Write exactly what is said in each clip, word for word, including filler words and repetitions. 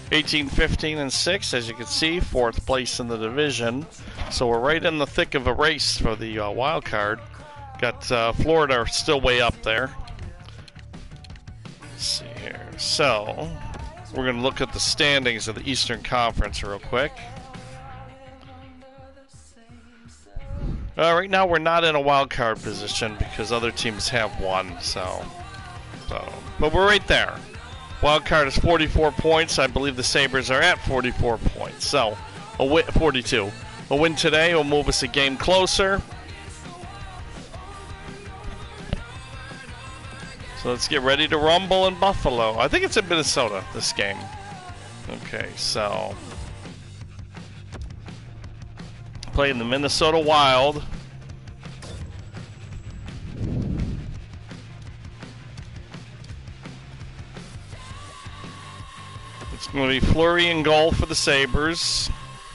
eighteen, fifteen, and six, as you can see, fourth place in the division. So we're right in the thick of a race for the uh, wild card. Got uh, Florida still way up there. Let's see here. So we're going to look at the standings of the Eastern Conference real quick. Uh, right now we're not in a wild card position because other teams have one. So, so, but we're right there. Wild card is forty-four points. I believe the Sabres are at forty-four points. So, a win, forty-two. A win today will move us a game closer. So let's get ready to rumble in Buffalo. I think it's in Minnesota, this game. Okay, so playing the Minnesota Wild. It's going to be Fleury and goal for the Sabres.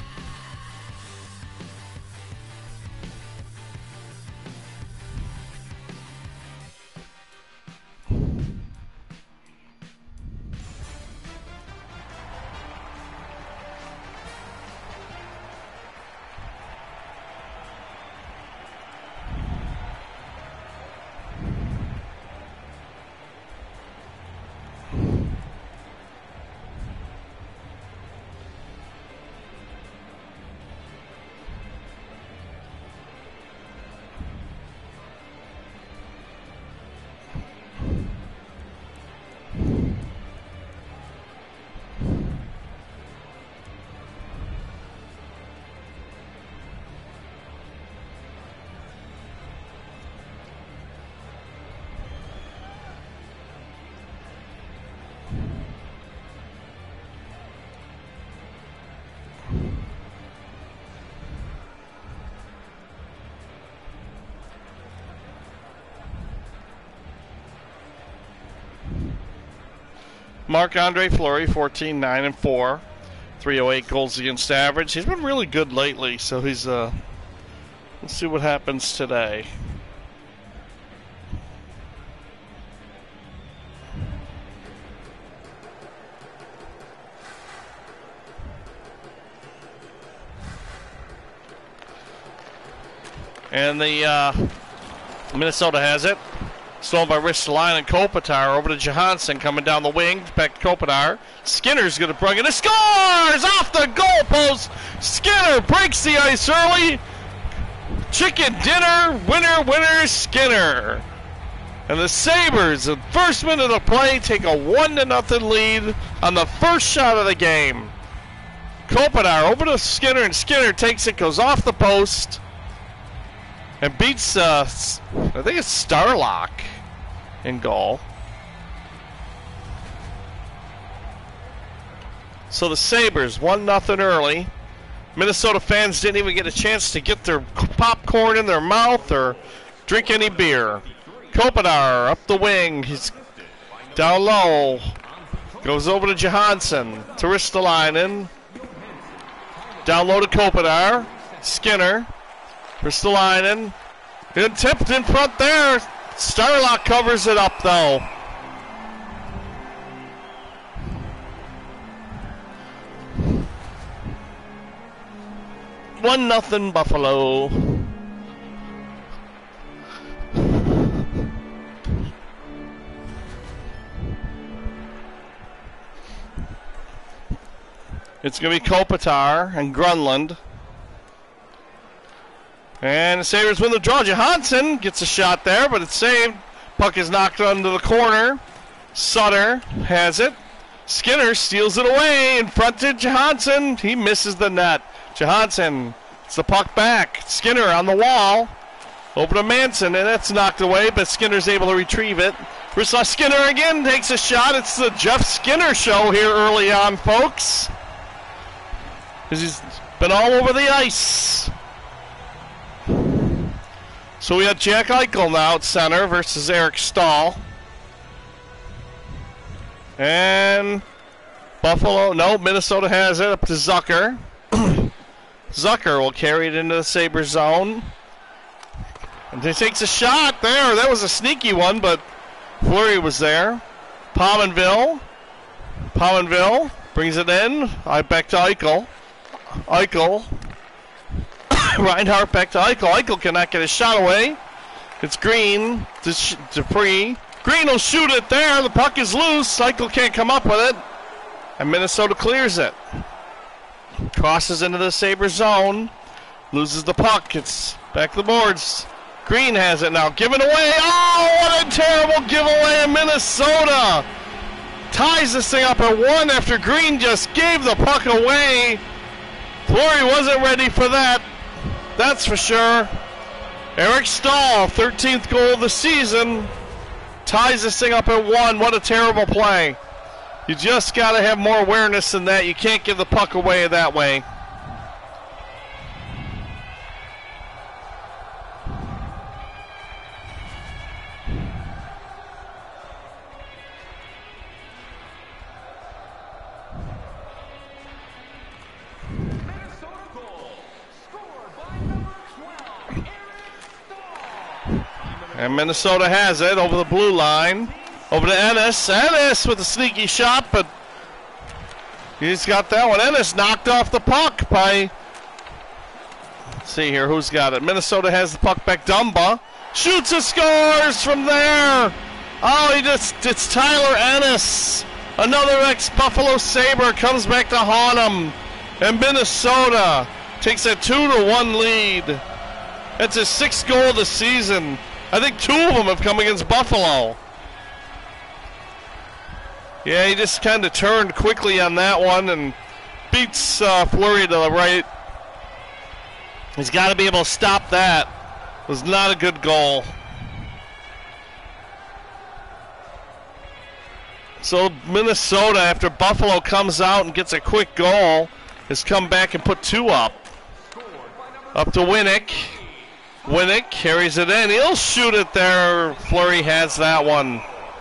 Marc-Andre Fleury, fourteen, nine, and four. three oh eight goals against average. He's been really good lately, so he's, uh, let's see what happens today. And the, uh, Minnesota has it. Stolen by Ristolainen and Kopitar over to Johansson coming down the wing. Back to Kopitar. Skinner's going to bring it. He scores off the goalpost. Skinner breaks the ice early. Chicken dinner. Winner, winner, Skinner. And the Sabres, the first minute of play, take a one to nothing lead on the first shot of the game. Kopitar over to Skinner, and Skinner takes it, goes off the post. And beats, uh, I think it's Starlock in goal. So the Sabres, one nothing early. Minnesota fans didn't even get a chance to get their popcorn in their mouth or drink any beer. Kopitar up the wing. He's down low. Goes over to Johansson. To Ristolainen. Down low to Kopitar. Skinner. Ristolainen, and tipped in front there. Starlock covers it up though. One nothing Buffalo. It's going to be Kopitar and Grunland. And the Sabres win the draw. Johansson gets a shot there, but it's saved. Puck is knocked into the corner. Sutter has it. Skinner steals it away in front to Johansson. He misses the net. Johansson, it's the puck back. Skinner on the wall. Over to Manson, and that's knocked away, but Skinner's able to retrieve it. Ruslan Skinner again takes a shot. It's the Jeff Skinner show here early on, folks. He's been all over the ice. So we have Jack Eichel now at center versus Eric Stahl. And Buffalo, no, Minnesota has it up to Zucker. Zucker will carry it into the Sabres zone. And he takes a shot there. That was a sneaky one, but Fleury was there. Pominville. Pominville Brings it in. I back to Eichel. Eichel. Reinhart back to Eichel. Eichel cannot get his shot away. It's Green to sh- Dupree. Green will shoot it there. The puck is loose. Eichel can't come up with it. And Minnesota clears it. Crosses into the Sabres zone. Loses the puck. It's back to the boards. Green has it now. Given away. Oh, what a terrible giveaway in Minnesota. Ties this thing up at one after Green just gave the puck away. Fleury wasn't ready for that. That's for sure. Eric Stahl, thirteenth goal of the season, ties this thing up at one. What a terrible play. You just got to have more awareness than that. You can't give the puck away that way. And Minnesota has it over the blue line. Over to Ennis. Ennis with a sneaky shot, but he's got that one. Ennis knocked off the puck by, let's see here, who's got it? Minnesota has the puck back. Dumba shoots and scores from there. Oh, he just, it's Tyler Ennis. Another ex-Buffalo Sabre comes back to haunt him. And Minnesota takes a two to one lead. That's his sixth goal of the season. I think two of them have come against Buffalo. Yeah, he just kind of turned quickly on that one and beats uh, Fleury to the right. He's got to be able to stop that. It was not a good goal. So Minnesota, after Buffalo comes out and gets a quick goal, has come back and put two up. Up to Winnick. Winnick carries it in. He'll shoot it there. Fleury has that one.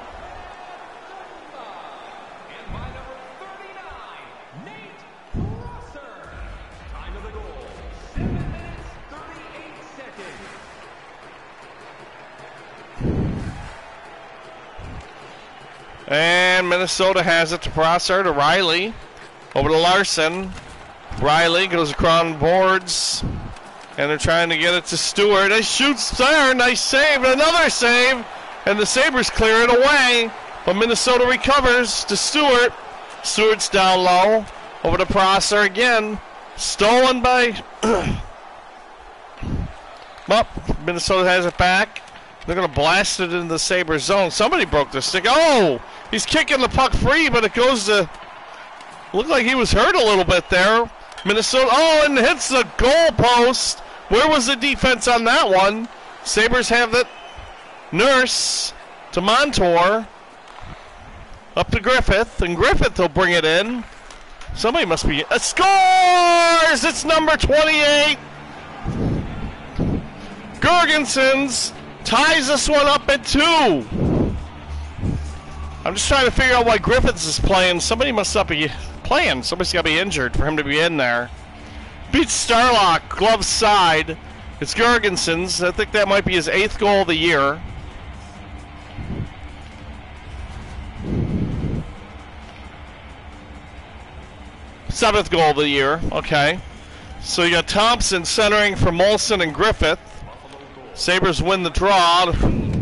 And Minnesota has it to Prosser, to Riley. Over to Larson. Riley goes across boards. And they're trying to get it to Stewart. He shoots there. Nice save. Another save. And the Sabres clear it away. But Minnesota recovers to Stewart. Stewart's down low. Over to Prosser again. Stolen by... Well, Minnesota has it back. They're going to blast it into the Sabres zone. Somebody broke the stick. Oh! He's kicking the puck free, but it goes to... Looked like he was hurt a little bit there. Minnesota, oh, and hits the goal post. Where was the defense on that one? Sabres have it. Nurse to Montour. Up to Griffith, and Griffith will bring it in. Somebody must be... Uh, scores! It's number twenty-eight. Girgensons ties this one up at two. I'm just trying to figure out why Griffiths is playing. Somebody must not be playing. Somebody's got to be injured for him to be in there. Beats Starlock, glove side. It's Girgensons. I think that might be his eighth goal of the year. Seventh goal of the year. Okay. So you got Thompson centering for Molson and Griffith. Sabres win the draw.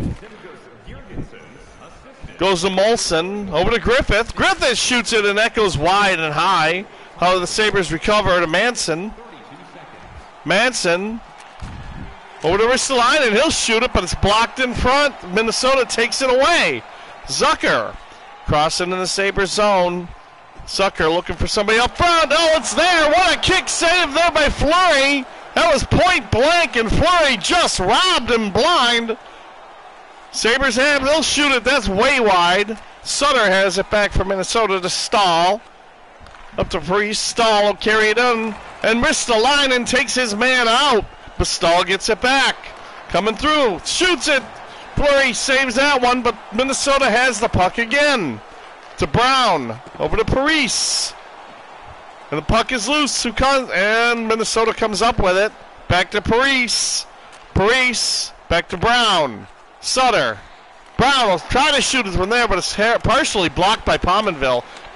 Goes to Molson. Over to Griffith. Griffith shoots it and that goes wide and high. How the Sabres recover to Manson. Manson. Over to Ristolainen. He'll shoot it, but it's blocked in front. Minnesota takes it away. Zucker. Crossing in the Sabres zone. Zucker looking for somebody up front. Oh, it's there. What a kick save there by Fleury. That was point blank, and Fleury just robbed him blind. Sabres have, they'll shoot it. That's way wide. Sutter has it back for Minnesota to Stahl. Up to Priest. Stahl will carry it in. And Ristolainen takes his man out. But Stahl gets it back. Coming through. Shoots it. Fleury saves that one, but Minnesota has the puck again. To Brown. Over to Parise. And the puck is loose. Who comes? And Minnesota comes up with it. Back to Parise. Parise. Back to Brown. Sutter. Brown will try to shoot it from there, but it's partially blocked by Pominville.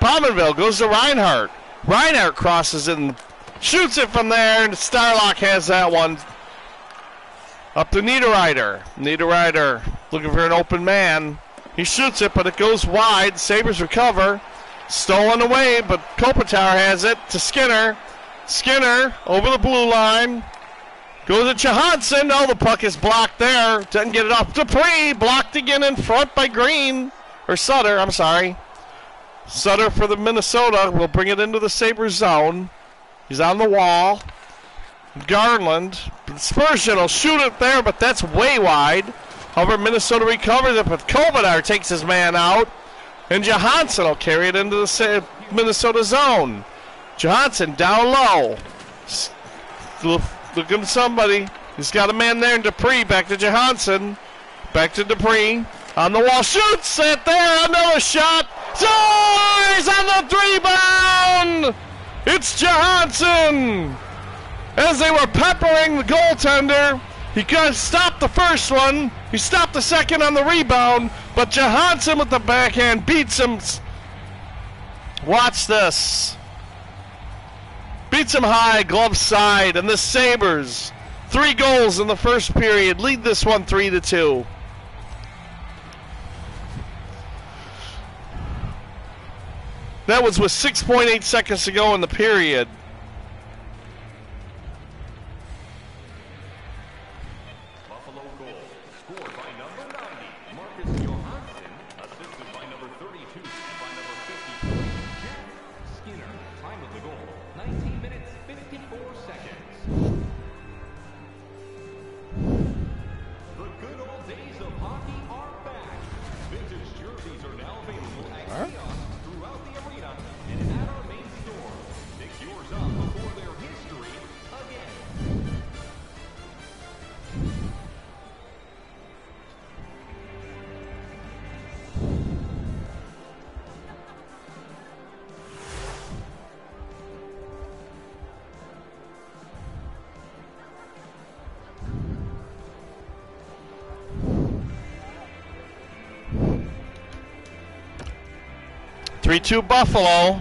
Pominville goes to Reinhardt. Reinhardt crosses it and shoots it from there, and Starlock has that one. Up to Niederreiter. Niederreiter looking for an open man. He shoots it, but it goes wide. Sabres recover. Stolen away, but Kopitar has it to Skinner. Skinner over the blue line. Goes to Johansson. Oh, the puck is blocked there. Doesn't get it off. Dupree blocked again in front by Green. Or Sutter, I'm sorry. Sutter for the Minnesota will bring it into the Sabres zone. He's on the wall. Garland. Spurgeon will shoot it there, but that's way wide. However, Minnesota recovers it, but Kopitar takes his man out. And Johansson will carry it into the Minnesota zone. Johansson down low. Looking at somebody. He's got a man there in Dupree. Back to Johansson. Back to Dupree. On the wall. Shoots it there. Another shot. Scores on the rebound. It's Johansson. As they were peppering the goaltender, he could stop the first one. He stopped the second on the rebound. But Johansson with the backhand beats him. Watch this. Beats him high, glove side, and the Sabres, three goals in the first period, lead this one three to two. That was with six point eight seconds to go in the period. Buffalo goal, scored by number ninety, Marcus Johansson, assisted by number thirty-two, by number fifty-three, Jeff Skinner. Time of the goal, nineteen minutes, fifty-four seconds. The good old days of hockey are back. Vintage jerseys are now available at kiosks throughout the arena and at our main store. Pick yours up before their history again. three two Buffalo.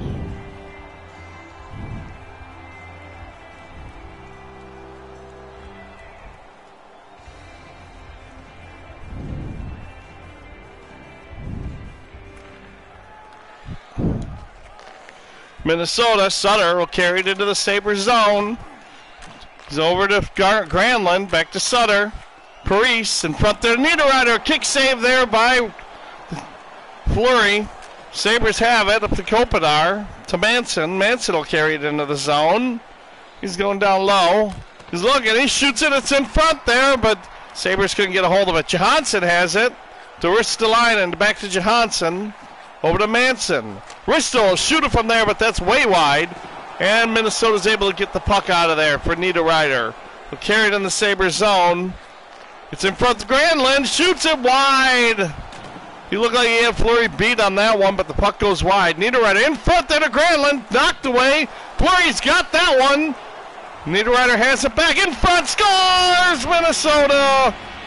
Minnesota, Sutter will carry it into the Sabres zone. He's over to Gar- Granlund, back to Sutter. Parise in front there. Niederreiter, kick save there by Fleury. Sabres have it up to Kopitar, to Manson. Manson will carry it into the zone. He's going down low. He's looking, he shoots it, it's in front there, but Sabres couldn't get a hold of it. Johansson has it to Ristolainen, back to Johansson, over to Manson. Ristel will shoot it from there, but that's way wide, and Minnesota's able to get the puck out of there for Niederreiter. He'll carry it in the Sabres zone. It's in front of Granlund, shoots it wide. He looked like he had Fleury beat on that one, but the puck goes wide. Niederreiter in front there to Granlund, knocked away. Fleury's got that one. Niederreiter has it back in front, scores! Minnesota!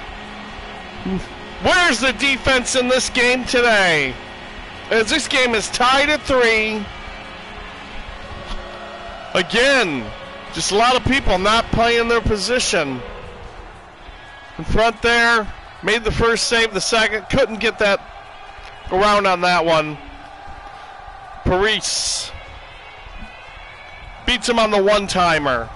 Where's the defense in this game today? As this game is tied at three. Again, just a lot of people not playing their position. In front there, made the first save, the second, couldn't get that around on that one. Parise beats him on the one-timer.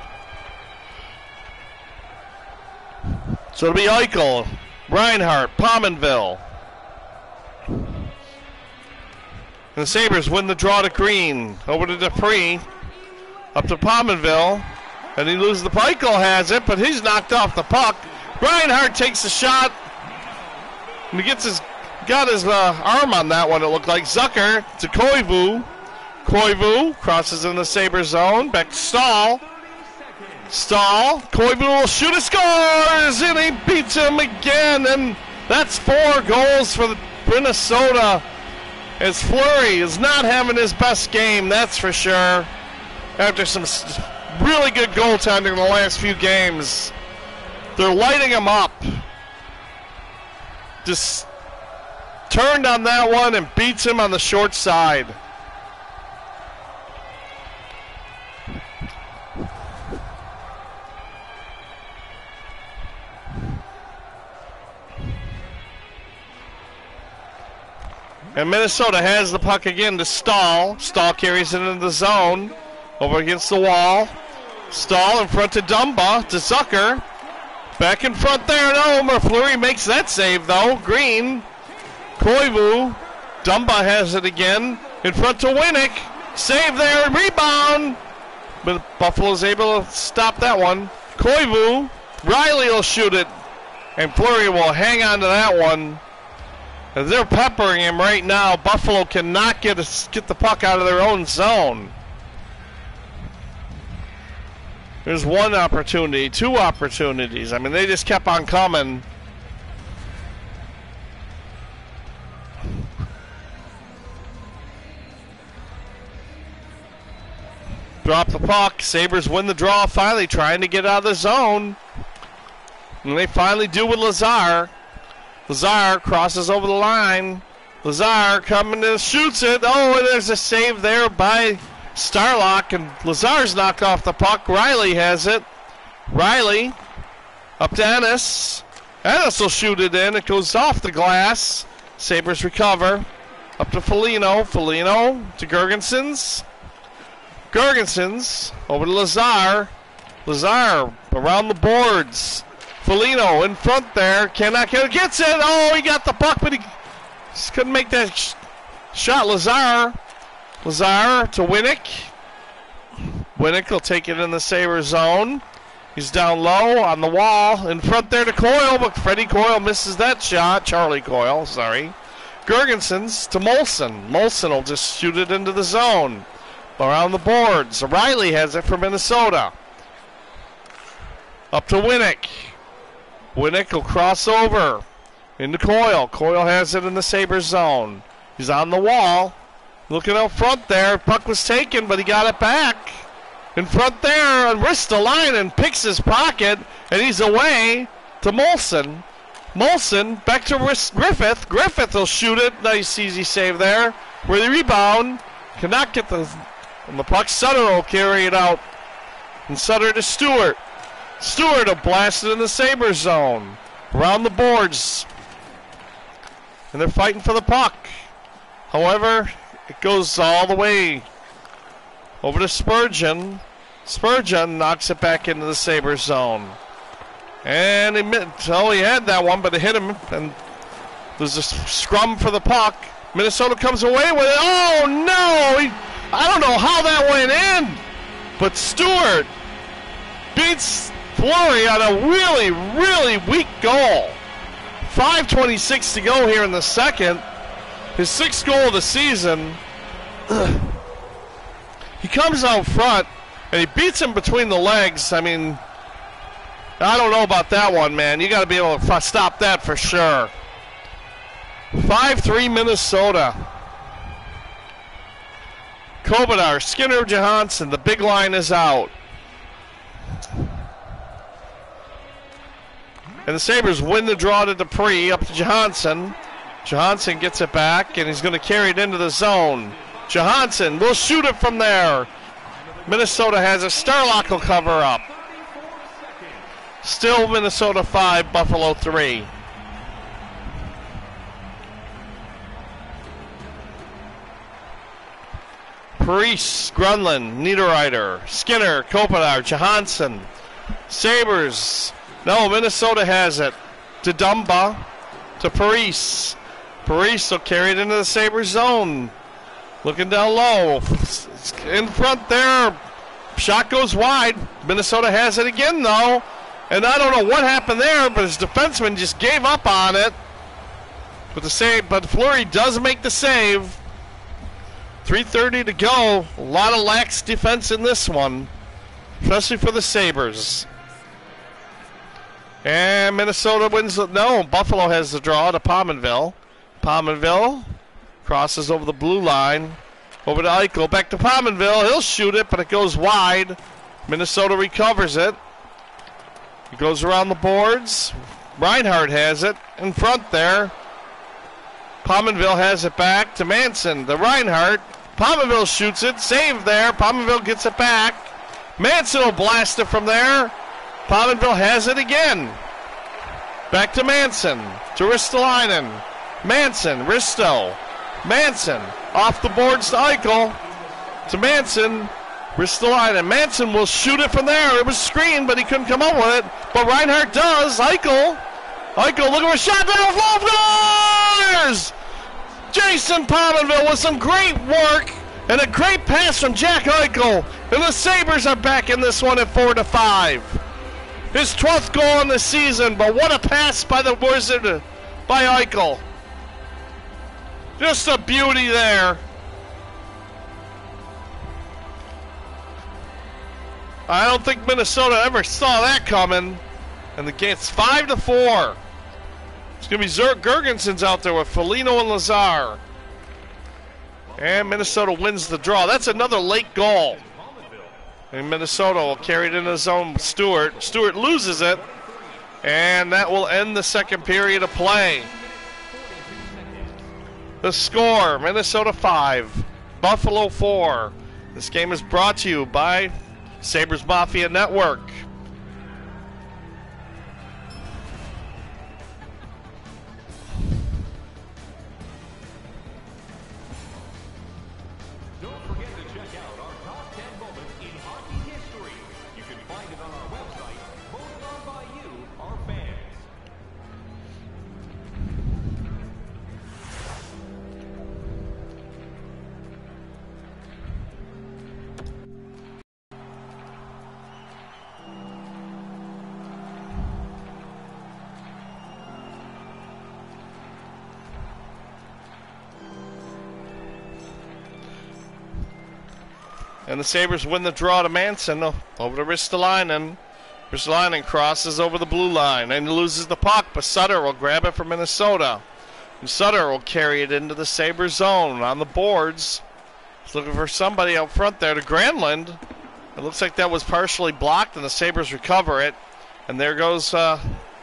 So it'll be Eichel, Reinhardt, Pominville. And the Sabres win the draw to Green. Over to Dupree. Up to Pominville. And he loses the puck. Eichel has it, but he's knocked off the puck. Reinhardt takes the shot. And he gets his, got his uh, arm on that one, it looked like. Zucker to Koivu. Koivu crosses in the Sabres zone. Back to Stahl. Stahl. Koivu will shoot, a scores! And he beats him again. And that's four goals for the Minnesota. As Fleury is not having his best game, that's for sure. After some really good goaltending in the last few games. They're lighting him up. Just turned on that one and beats him on the short side. And Minnesota has the puck again to Stahl. Stahl carries it into the zone. Over against the wall. Stahl in front to Dumba, to Zucker. Back in front there. No, Fleury makes that save though. Green. Koivu. Dumba has it again. In front to Winnick. Save there. Rebound. But Buffalo's able to stop that one. Koivu. Riley will shoot it. And Fleury will hang on to that one. As they're peppering him right now, Buffalo cannot get a, get the puck out of their own zone. There's one opportunity, two opportunities. I mean, they just kept on coming. Drop the puck. Sabres win the draw finally, trying to get out of the zone. And they finally do with Lazar. Lazar crosses over the line. Lazar coming and shoots it. Oh, and there's a save there by Starlock, and Lazar's knocked off the puck. Riley has it. Riley up to Ennis. Ennis will shoot it in. It goes off the glass. Sabres recover. Up to Foligno. Foligno to Girgensons. Girgensons over to Lazar. Lazar around the boards. Foligno in front there. Cannot get it. Gets it. Oh, he got the puck, but he just couldn't make that sh- shot. Lazar. Lazar to Winnick. Winnick will take it in the Sabre zone. He's down low on the wall. In front there to Coyle, but Freddie Coyle misses that shot. Charlie Coyle, sorry. Girgensons to Molson. Molson will just shoot it into the zone. Around the boards. Riley has it for Minnesota. Up to Winnick. Winnick will cross over into Coyle. Coyle has it in the Sabres zone. He's on the wall. Looking out front there. Puck was taken, but he got it back. In front there, and wrists the line and picks his pocket, and he's away to Molson. Molson back to Griffith. Griffith will shoot it. Nice easy save there. Where the rebound. Cannot get the, and the puck. Sutter will carry it out. And Sutter to Stewart. Stewart will blast it in the Sabres zone. Around the boards. And they're fighting for the puck. However, it goes all the way over to Spurgeon. Spurgeon knocks it back into the Sabres zone. And he, oh, he had that one, but it hit him. And there's a scrum for the puck. Minnesota comes away with it. Oh, no! He, I don't know how that went in. But Stewart beats Fleury on a really, really weak goal. five twenty-six to go here in the second. His sixth goal of the season. He comes out front, and he beats him between the legs. I mean, I don't know about that one, man. You got to be able to stop that for sure. five three Minnesota. Kopitar, Skinner, Johansson. The big line is out. And the Sabres win the draw to Dupree, up to Johansson. Johansson gets it back, and he's going to carry it into the zone. Johansson will shoot it from there. Minnesota has a Starlock will cover up. Still Minnesota five, Buffalo three. Parise, Grunland, Niederreiter, Skinner, Kopitar, Johansson. Sabres. No, Minnesota has it. To Dumba. To Parise. Parise will carry it into the Sabres zone. Looking down low. In front there. Shot goes wide. Minnesota has it again, though. And I don't know what happened there, but his defenseman just gave up on it. But the save, but Fleury does make the save. three thirty to go. A lot of lax defense in this one, especially for the Sabres. And Minnesota wins. The, no, Buffalo has the draw to Pominville. Pominville crosses over the blue line. Over to Eichel. Back to Pominville. He'll shoot it, but it goes wide. Minnesota recovers it. It goes around the boards. Reinhardt has it in front there. Pominville has it back to Manson. The Reinhardt. Pominville shoots it. Save there. Pominville gets it back. Manson will blast it from there. Pominville has it again. Back to Manson. To Ristolainen. Manson. Risto. Manson. Off the boards to Eichel. To Manson. Ristolainen. Manson will shoot it from there. It was screened, but he couldn't come up with it. But Reinhart does. Eichel. Eichel looking for a shot. Down floors! Jason Pominville with some great work and a great pass from Jack Eichel. And the Sabres are back in this one at four to five. His twelfth goal in the season, but what a pass by the Wizard, by Eichel. Just a beauty there. I don't think Minnesota ever saw that coming. And the game's five to four. It's going to be Zerk Gergensons out there with Foligno and Lazar. And Minnesota wins the draw. That's another late goal. And Minnesota will carry it in his own Stewart. Stewart loses it. And that will end the second period of play. The score, Minnesota five, Buffalo four. This game is brought to you by Sabres Mafia Network. And the Sabres win the draw to Manson over to Ristolainen. Ristolainen crosses over the blue line and loses the puck, but Sutter will grab it for Minnesota. And Sutter will carry it into the Sabres zone on the boards. He's looking for somebody out front there to Granlund. It looks like that was partially blocked, and the Sabres recover it. And there goes uh,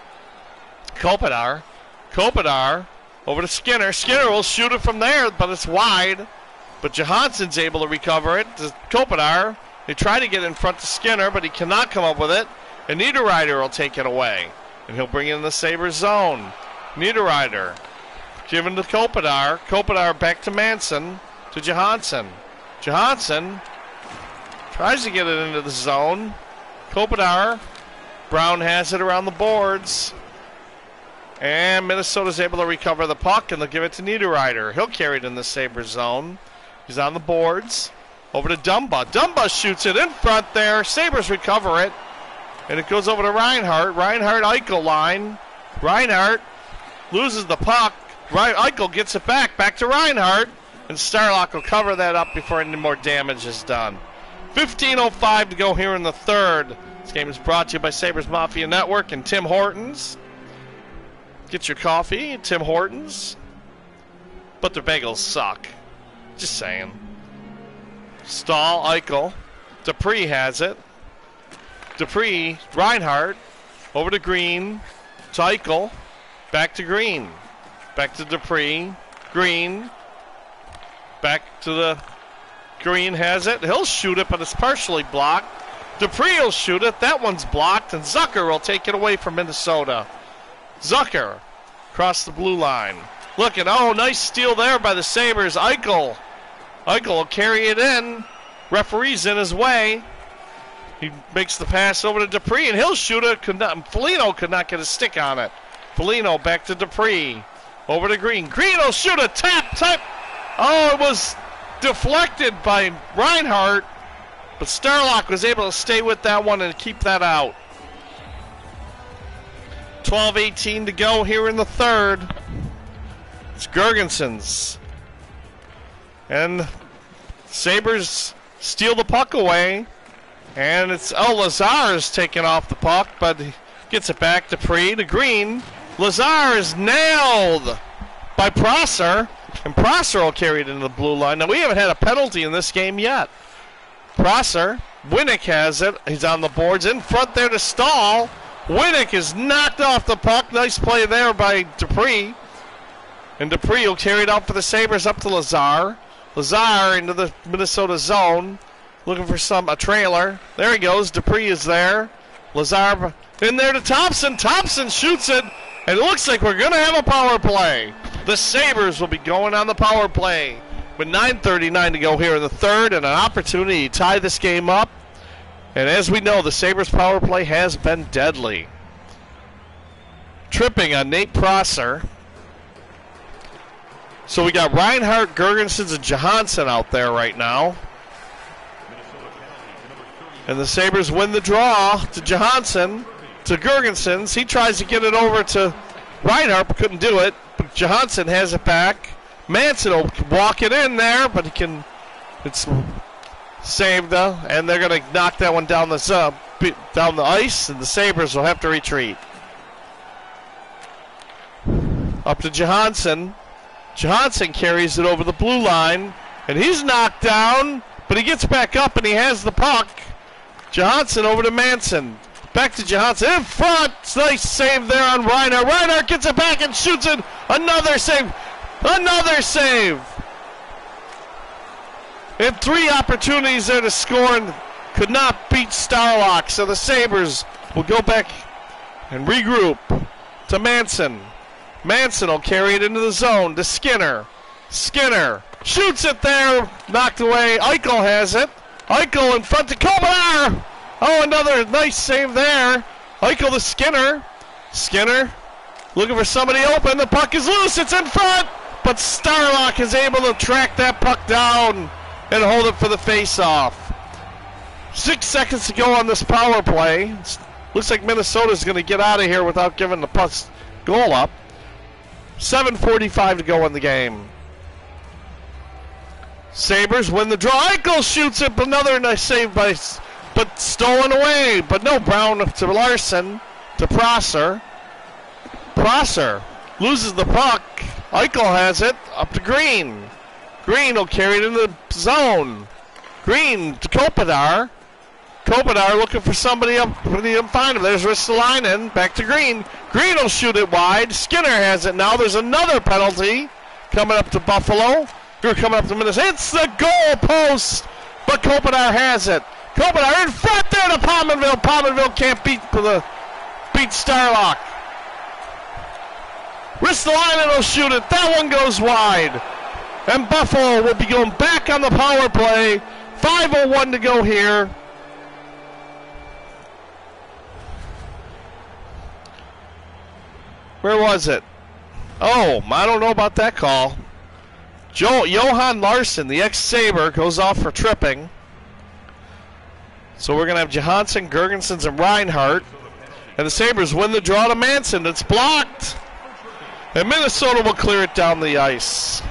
Kopitar. Kopitar over to Skinner. Skinner will shoot it from there, but it's wide. But Johansson's able to recover it to Kopitar. They try to get in front to Skinner, but he cannot come up with it. And Niederreiter will take it away. And he'll bring it in the Sabres zone. Niederreiter given to Kopitar. Kopitar back to Manson to Johansson. Johansson tries to get it into the zone. Kopitar. Brown has it around the boards. And Minnesota's able to recover the puck, and they'll give it to Niederreiter. He'll carry it in the Sabres zone. He's on the boards. Over to Dumba. Dumba shoots it in front there. Sabres recover it. And it goes over to Reinhart. Reinhart Eichel line. Reinhart loses the puck. Eichel gets it back. Back to Reinhart. And Starlock will cover that up before any more damage is done. fifteen oh five to go here in the third. This game is brought to you by Sabres Mafia Network and Tim Hortons. Get your coffee at Tim Hortons. But their bagels suck. Just saying. Stahl, Eichel. Dupree has it. Dupree, Reinhart. Over to Green. To Eichel. Back to Green. Back to Dupree. Green. Back to the... Green has it. He'll shoot it, but it's partially blocked. Dupree will shoot it. That one's blocked. And Zucker will take it away from Minnesota. Zucker. Across the blue line. Looking, oh, nice steal there by the Sabres. Eichel. Eichel will carry it in. Referee's in his way. He makes the pass over to Dupree, and he'll shoot it. Could not, Foligno could not get a stick on it. Foligno back to Dupree. Over to Green. Green will shoot a tap, tap. Oh, it was deflected by Reinhart, but Starlock was able to stay with that one and keep that out. twelve eighteen to go here in the third. It's Gergensons. And Sabres steal the puck away. And it's El Lazar is taking off the puck, but he gets it back to Dupree to Green. Lazar is nailed by Prosser. And Prosser will carry it into the blue line. Now, we haven't had a penalty in this game yet. Prosser. Winnick has it. He's on the boards. In front there to Stahl. Winnick is knocked off the puck. Nice play there by Dupree. And Dupree will carry it out for the Sabres up to Lazar. Lazar into the Minnesota zone. looking for some a trailer. There he goes. Dupree is there. Lazar in there to Thompson. Thompson shoots it, and it looks like we're going to have a power play. The Sabres will be going on the power play with nine thirty-nine to go here in the third, and an opportunity to tie this game up. And as we know, the Sabres power play has been deadly. Tripping on Nate Prosser. So we got Reinhart, Girgensons, and Johansson out there right now. And the Sabres win the draw to Johansson, to Girgensons. He tries to get it over to Reinhart, but couldn't do it. But Johansson has it back. Manson will walk it in there, but he can. It's saved, though, and they're going to knock that one down the uh, down the ice, and the Sabres will have to retreat. Up to Johansson. Johansson carries it over the blue line, and he's knocked down, but he gets back up and he has the puck. Johansson over to Manson. Back to Johansson in front. Nice save there on Reinhart. Reinhart gets it back and shoots it. Another save. Another save. And three opportunities there to score and could not beat Starlock. So the Sabres will go back and regroup to Manson. Manson will carry it into the zone to Skinner. Skinner shoots it there. Knocked away. Eichel has it. Eichel in front to Kopitar. Oh, another nice save there. Eichel to Skinner. Skinner looking for somebody open. The puck is loose. It's in front. But Starlock is able to track that puck down and hold it for the face-off. Six seconds to go on this power play. It's, looks like Minnesota's going to get out of here without giving the puck goal up. seven forty-five to go in the game. Sabres win the draw. Eichel shoots it. Another nice save by, but stolen away. But no, Brown to Larson to Prosser. Prosser loses the puck. Eichel has it up to Green. Green will carry it in the zone. Green to Kopitar. Kopitar looking for somebody up. Didn't find him. There's Ristolainen. Back to Green. Green will shoot it wide. Skinner has it now. There's another penalty coming up to Buffalo. You're coming up to Minnesota. It's the goal post, but Kopitar has it. Kopitar in front there to Pominville. Pominville can't beat the beat Starlock. Ristolainen will shoot it. That one goes wide. And Buffalo will be going back on the power play. five oh one to go here. Where was it? Oh, I don't know about that call. Jo- Johan Larson, the ex-Sabre, goes off for tripping. So we're going to have Johansson, Girgensons, and Reinhart. And the Sabres win the draw to Manson. It's blocked. And Minnesota will clear it down the ice.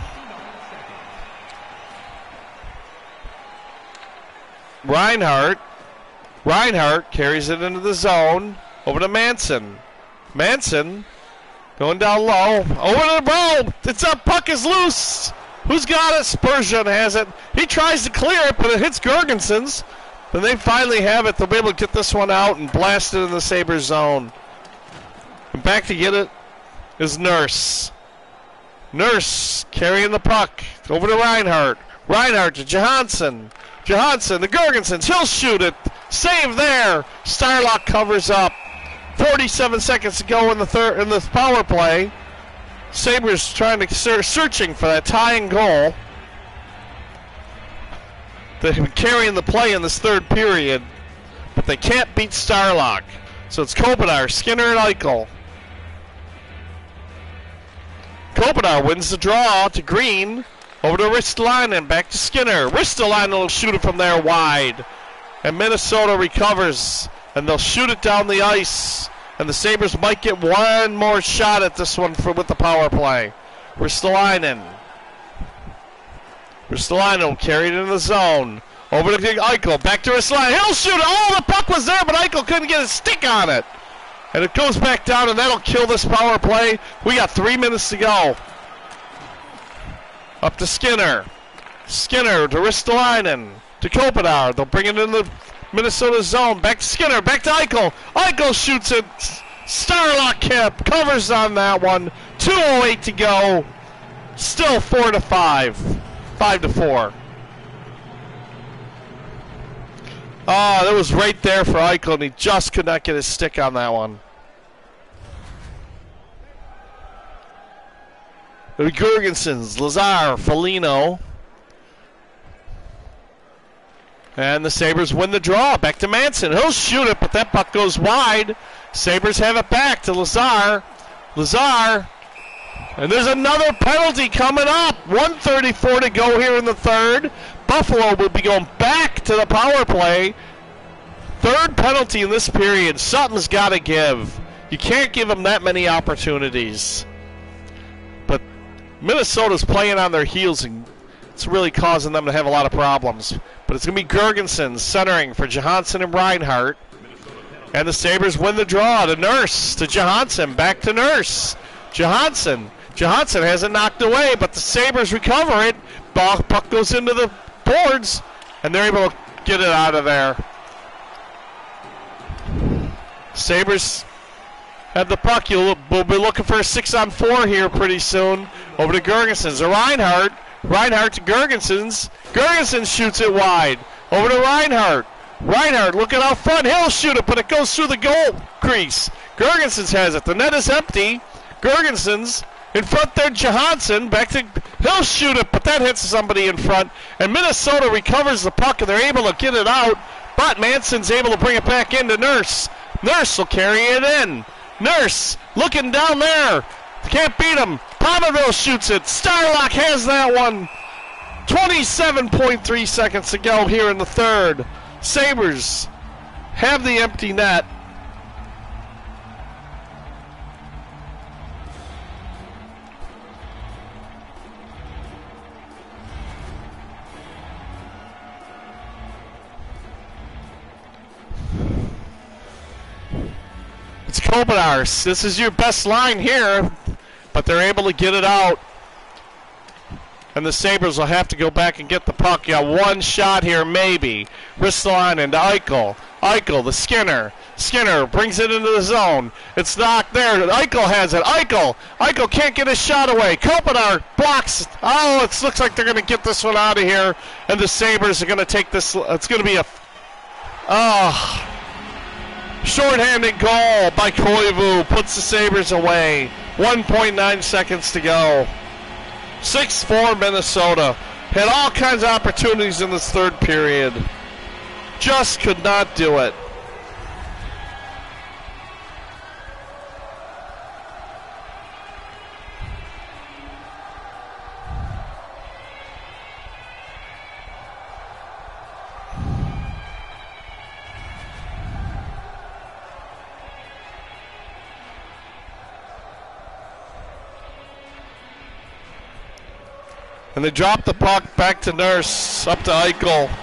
Reinhart. Reinhart carries it into the zone. Over to Manson. Manson going down low. Over to the ball. It's up. Puck is loose. Who's got it? Spurgeon has it. He tries to clear it, but it hits Girgensons. Then they finally have it. They'll be able to get this one out and blast it in the Sabres zone. And back to get it is Nurse. Nurse carrying the puck over to Reinhart. Reinhart to Johansson. Johansson to Girgensons. He'll shoot it. Save there. Starlock covers up. forty-seven seconds to go in the third in the power play. Sabres trying to searching for that tying goal. They've been carrying the play in this third period, but they can't beat Starlock. So it's Kopitar, Skinner, and Eichel. Kopitar wins the draw to Green. Over to Ristolainen, back to Skinner. Ristolainen will shoot it from there wide. And Minnesota recovers, and they'll shoot it down the ice. And the Sabres might get one more shot at this one for with the power play. Ristolainen. Ristolainen will carry it into the zone. Over to Eichel. Back to Ristolainen. He'll shoot it. Oh, the puck was there, but Eichel couldn't get a stick on it. And it goes back down, and that'll kill this power play. We got three minutes to go. Up to Skinner. Skinner to Ristolainen. To Kopitar. They'll bring it in the Minnesota zone. Back to Skinner. Back to Eichel. Eichel shoots it. Starlock cap covers on that one. two oh eight to go. Still four to five. five to four. Oh, that was right there for Eichel, and he just could not get his stick on that one. The Girgensons, Lazar, Foligno. And the Sabres win the draw. Back to Manson. He'll shoot it, but that puck goes wide. Sabres have it back to Lazar. Lazar. And there's another penalty coming up. one thirty-four to go here in the third. Buffalo will be going back to the power play. Third penalty in this period. Something's got to give. You can't give them that many opportunities. But Minnesota's playing on their heels, and it's really causing them to have a lot of problems. But it's going to be Girgensons centering for Johansson and Reinhart. And the Sabres win the draw to Nurse, to Johansson, back to Nurse. Johansson. Johansson has it knocked away, but the Sabres recover it. Puck goes into the boards, and they're able to get it out of there. Sabres have the puck. You'll, we'll be looking for a six on four here pretty soon. Over to Girgensons. To Reinhart. Reinhart to Girgensons. Girgensons shoots it wide. Over to Reinhart. Reinhart looking out front. He'll shoot it, but it goes through the goal crease. Girgensons has it. The net is empty. Girgensons in front there. Johansson back to. He'll shoot it, but that hits somebody in front. And Minnesota recovers the puck, and they're able to get it out. But Manson's able to bring it back into Nurse. Nurse will carry it in. Nurse looking down there. Can't beat him. Palmerville shoots it. Starlock has that one. twenty-seven point three seconds to go here in the third. Sabres have the empty net. It's Kopitar. This is your best line here, but they're able to get it out. And the Sabres will have to go back and get the puck. You got one shot here, maybe. Ristolainen to Eichel. Eichel, the Skinner. Skinner brings it into the zone. It's knocked there. Eichel has it. Eichel. Eichel can't get his shot away. Kopitar blocks. Oh, it looks like they're going to get this one out of here. And the Sabres are going to take this. It's going to be a. Oh. Short-handed goal by Koivu puts the Sabres away. one point nine seconds to go. six four Minnesota. Had all kinds of opportunities in this third period. Just could not do it. And they drop the puck back to Nurse, up to Eichel.